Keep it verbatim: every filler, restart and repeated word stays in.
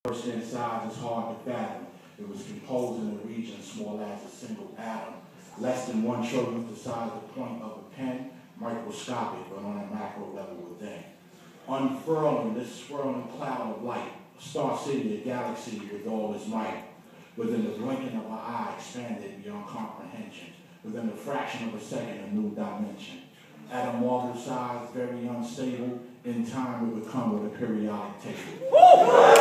First in size is hard to fathom. It was composed in a region small as a single atom. Less than one trillionth the size of the point of a pen, microscopic, but on a macro level within. Unfurling this swirling cloud of light, a star city, a galaxy with all its might. Within the blinking of an eye, expanded beyond comprehension. Within a fraction of a second, a new dimension. At a marble size, very unstable, in time it would come with a periodic table.